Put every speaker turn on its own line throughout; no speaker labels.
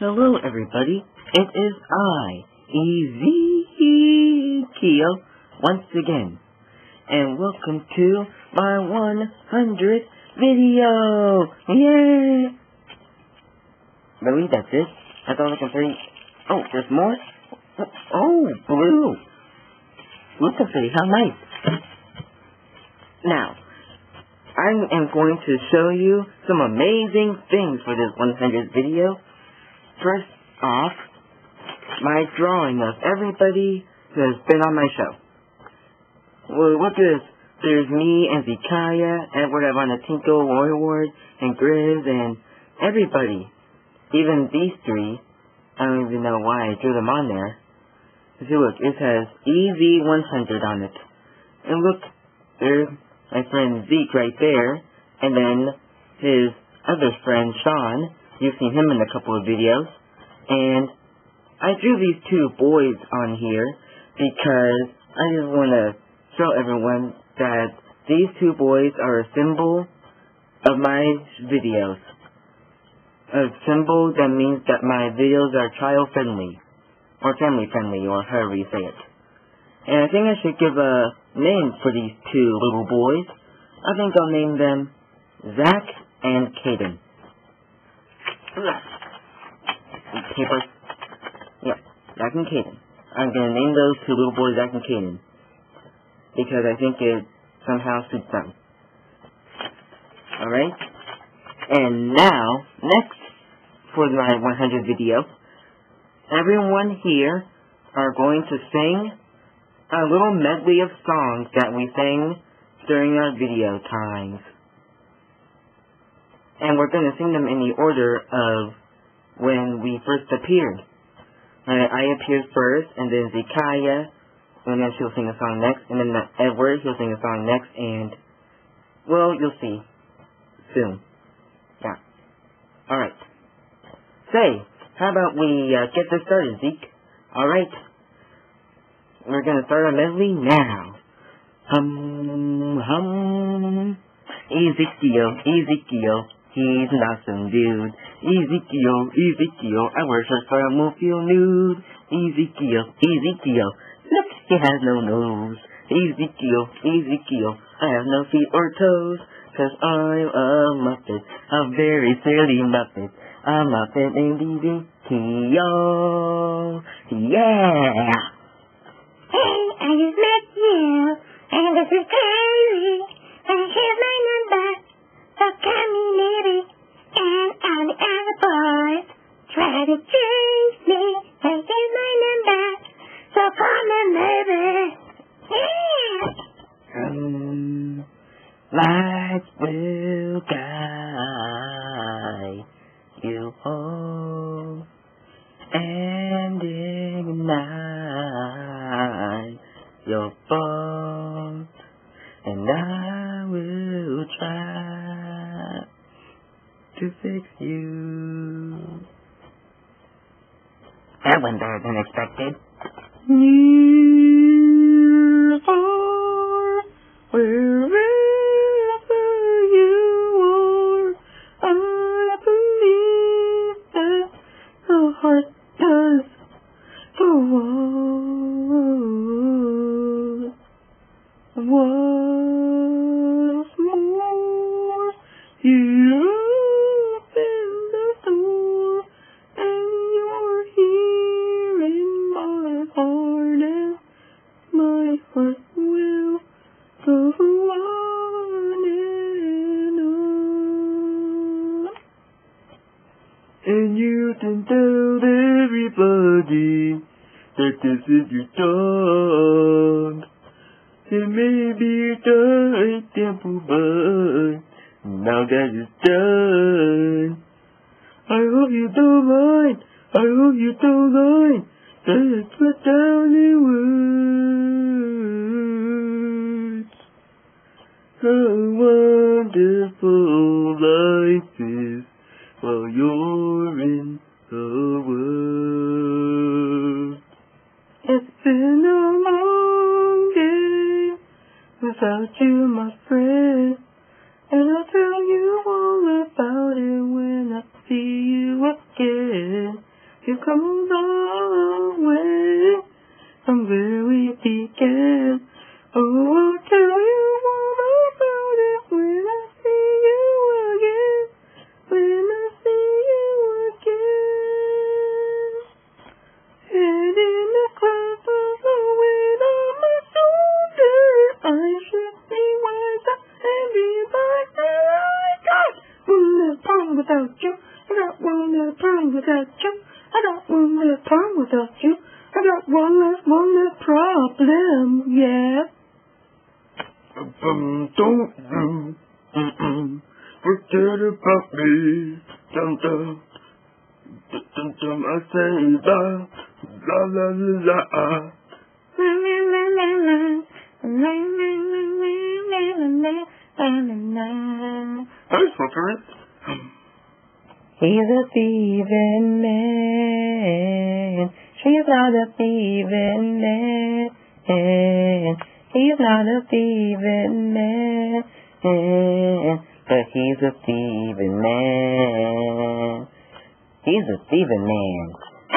Hello everybody, it is I, Ezekiel, once again, and welcome to my 100th video! Yay! Really, that's it? I thought I could say, oh, there's more? Oh, blue! Look at it, how nice! Now, I am going to show you some amazing things for this 100th video. First off, my drawing of everybody who has been on my show. Well, look at this. There's me and Zikaya, Edward Ivanatinkle, Roy Ward, and Grizz, and everybody. Even these three. I don't even know why I drew them on there. See, look, it says EZ100 on it. And look, there's my friend Zeke right there, and then his other friend, Sean. You've seen him in a couple of videos. And I drew these two boys on here because I just want to show everyone that these two boys are a symbol of my videos. A symbol that means that my videos are child-friendly, or family-friendly, or however you say it. And I think I should give a name for these two little boys. I think I'll name them Zach and Caden. Paper. Yeah, Zach and Caden. I'm going to name those two little boys Zach and Caden, because I think it somehow suits them. Alright? And now, next, for my 100 video, everyone here are going to sing a little medley of songs that we sang during our video times. And we're going to sing them in the order of when we first appeared. I appeared first, and then Zikaya, and then she'll sing a song next, and then Edward, he'll sing a song next, and, well, you'll see soon. Yeah. Alright. Say, how about we get this started, Zeke? Alright. We're gonna start our medley now. Ezekiel, he's an awesome dude. Ezekiel, I wish I saw him feel nude. Ezekiel, look, he has no nose. Ezekiel, I have no feet or toes, 'cause I'm a Muppet, a very silly Muppet. A Muppet named Ezekiel. Yeah!
Hey, I just met you, and this is crazy, and here's my number, so call me maybe, and all the other boys try to chase me, and here's my number, so call me maybe, yeah!
Lights will guide you home, and ignite your phone, and I will try to fix you.
That went better than expected.
Near far, wherever you are, I believe that the heart does go on. Once more, you open the door, and you're here in my heart, and my heart will go on and on. And you can tell everybody that this is your time. It may be a temple, but now that it's done, I hope you don't mind. That I put down the words. How wonderful life is while you're in the world. It's been a long day without you, my friend, and I'll tell you all about it when I see you again. You've come a long way from where we began. Oh, I'll tell you all about it when I see you again. When I see you again. Head in the clouds of the wind on my shoulder. I should be wiser and be like that. I got one less problem without you. I got one less problem without you. I got one less problem without you. I got one less problem, yeah. Don't you forget about me. Dum dum, dum dum. I say la la la la la. La la la la la. La la la la la la la. That's what it is. He's a thieving man. She's not a thieving man. He's not a thieving man. But he's a thieving man. He's a thieving man.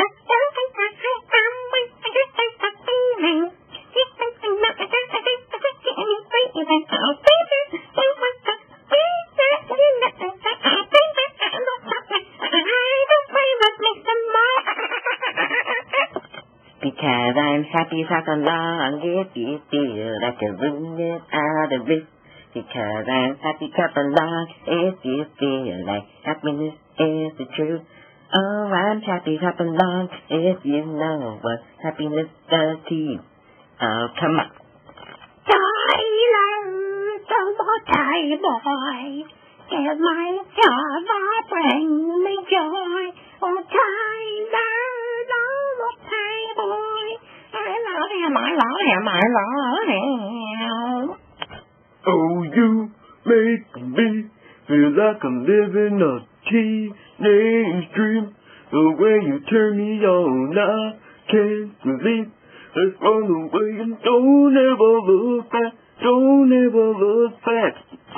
Because I'm happy to come along if you feel like a room out of it. Because I'm happy to come along if you feel like happiness is the truth. Oh, I'm happy to come along if you know what happiness does to you. Oh, come on.
Boy, give my Java bring me joy. Oh, Tyler, boy, I love him.
Oh, you make me feel like I'm living a teenage dream. The way you turn me on, I can't believe. Let's run away and don't ever look back. Don't ever look back.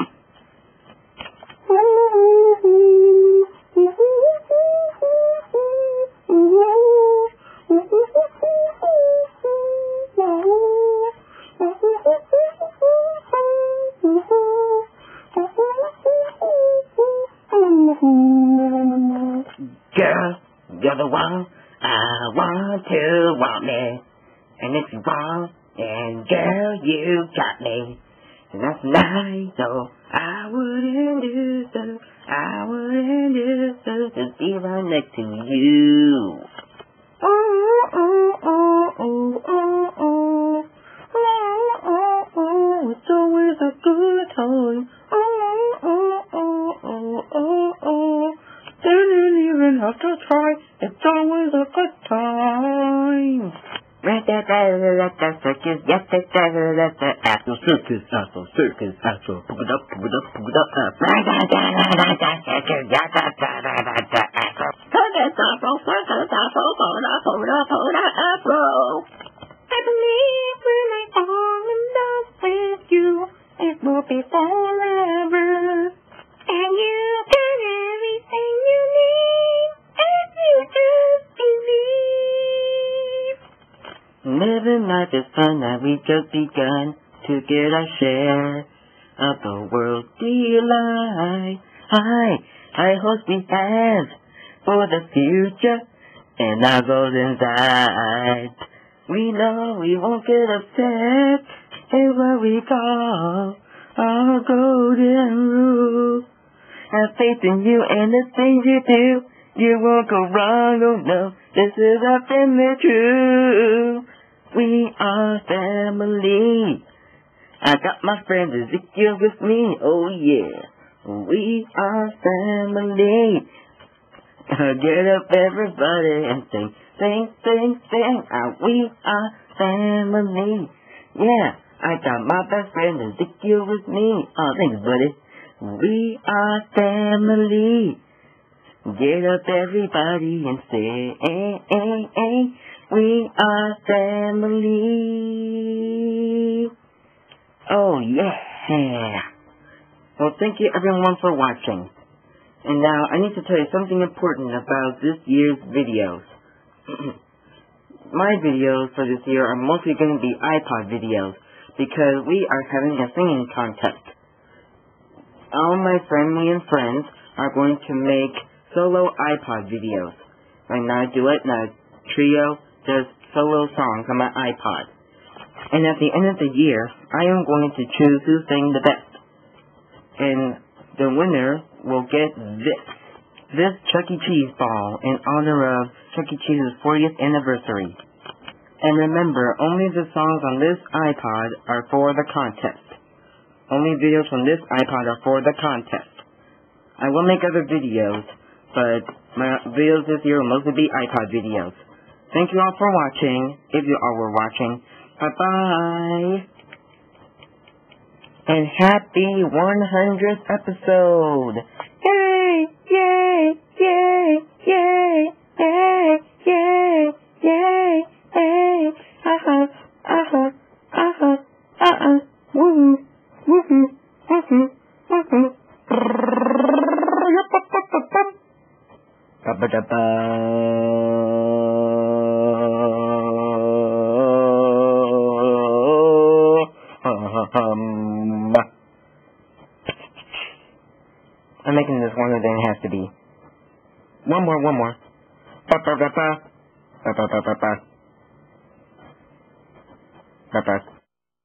Girl, you're the one I want to want me. And if you want, and girl, you got me. And that's nice, so I wouldn't do so to be right next to you. It's always a good time. Didn't even have to try. It's always a good time. Circus, yes, Afro circus, Afro circus, Afro, put it up, Afro.
I believe when I fall in love with you, it will be forever. And you got everything you need, if you just believe.
Living life is fun, and we've just begun to get our share of the world's delight. I hope we have for the future and our goals inside. We know we won't get upset in what we call our golden rule. Have faith in you and the things you do. You won't go wrong, oh no, this is our family true. We are family. I got my friend Ezekiel with me, oh yeah. We are family. Get up everybody and sing, sing, sing, sing. We are family. Yeah, I got my best friend Ezekiel with me. Oh, thanks, buddy. We are family. Get up everybody and say, we are family. Oh, yeah. Well, thank you everyone for watching. And now I need to tell you something important about this year's videos. My videos for this year are mostly going to be iPod videos because we are having a singing contest. All my family and friends are going to make solo iPod videos. Like not a duet, not a trio, just solo songs on my iPod. And at the end of the year, I am going to choose who sang the best. And the winner will get this Chuck E. Cheese ball in honor of Chuck E. Cheese's 40th anniversary. And remember, only the songs on this iPod are for the contest. Only videos from this iPod are for the contest. I will make other videos, but my videos this year will mostly be iPod videos. Thank you all for watching, if you all were watching. Bye-bye. And happy 100th episode. Yay, yay, yay, yay, yay, yay, yay, yay. Uh-huh, uh-huh, uh-huh, uh-uh. Woohoo, woohoo, woohoo, woohoo. Ba-ba-da-ba. I'm making this longer than it has to be. One more. Ba-ba-ba-ba. Ba-ba-ba-ba-ba. Ba-ba.